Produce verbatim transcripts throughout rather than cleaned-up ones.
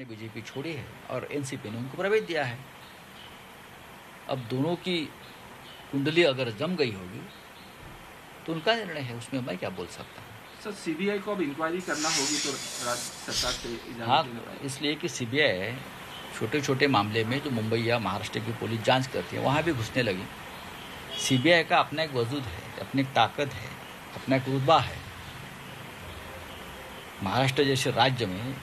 ने बीजेपी छोड़ी है और एनसीपी ने उनको प्रवेश दिया है। अब दोनों की कुंडली अगर जम गई होगी तो उनका निर्णय है, उसमें मैं क्या बोल सकता हूँ। सर सीबीआई को अब इंक्वायरी करना होगी तो राज्य सरकार से इजाजत हाँ, लेना पड़ेगा। इसलिए कि सीबीआई छोटे छोटे मामले में जो मुंबई या महाराष्ट्र की पुलिस जांच करती है वहाँ भी घुसने लगी। सीबीआई का अपना एक वजूद है, अपनी एक ताकत है, अपना एक रुतबा है। महाराष्ट्र जैसे राज्य में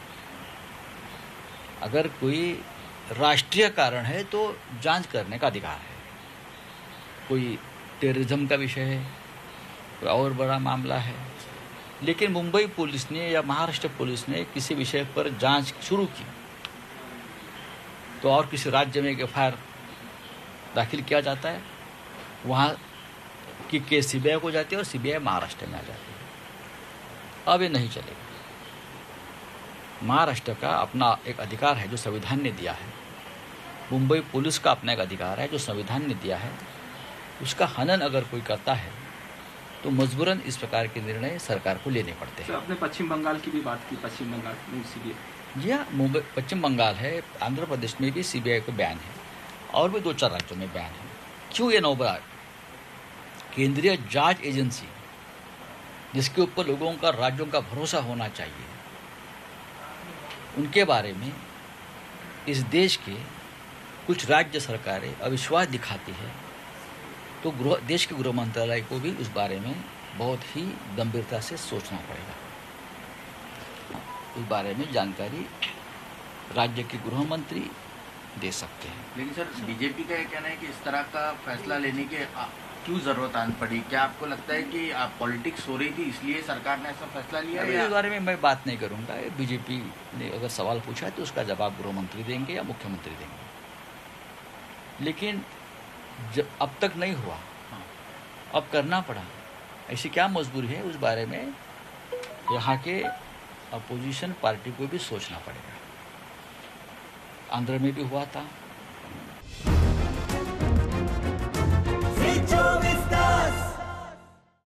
अगर कोई राष्ट्रीय कारण है तो जांच करने का अधिकार है। कोई टेररिज्म का विषय है, कोई और बड़ा मामला है, लेकिन मुंबई पुलिस ने या महाराष्ट्र पुलिस ने किसी विषय पर जांच शुरू की तो और किसी राज्य में एक एफ आई आर दाखिल किया जाता है, वहाँ की केस सीबीआई को जाती है और सीबीआई महाराष्ट्र में आ जाती है। अब ये नहीं चलेगा। महाराष्ट्र का अपना एक अधिकार है जो संविधान ने दिया है, मुंबई पुलिस का अपना एक अधिकार है जो संविधान ने दिया है। उसका हनन अगर कोई करता है तो मजबूरन इस प्रकार के निर्णय सरकार को लेने पड़ते हैं। आपने पश्चिम बंगाल की भी बात की, पश्चिम बंगाल में सीबीआई। जी हाँ, मुंबई पश्चिम बंगाल है, आंध्र प्रदेश में भी सीबीआई को बैन है और भी दो चार राज्यों में बैन है। क्यों ये नौबरार केंद्रीय जांच एजेंसी जिसके ऊपर लोगों का, राज्यों का भरोसा होना चाहिए, उनके बारे में इस देश के कुछ राज्य सरकारें अविश्वास दिखाती है तो गृह देश के गृह मंत्रालय को भी उस बारे में बहुत ही गंभीरता से सोचना पड़ेगा। उस बारे में जानकारी राज्य के गृह मंत्री दे सकते हैं। लेकिन सर बीजेपी का ये कहना है कि इस तरह का फैसला लेने की क्यों जरूरत आन पड़ी? क्या आपको लगता है कि आप पॉलिटिक्स हो रही थी इसलिए सरकार ने ऐसा फैसला लिया? इस बारे में मैं बात नहीं करूंगा। बीजेपी ने अगर सवाल पूछा है तो उसका जवाब गृह मंत्री देंगे या मुख्यमंत्री देंगे। लेकिन जब अब तक नहीं हुआ, अब करना पड़ा, ऐसी क्या मजबूरी है, उस बारे में यहाँ के अपोजिशन पार्टी को भी सोचना पड़ेगा। आंध्र में भी हुआ था।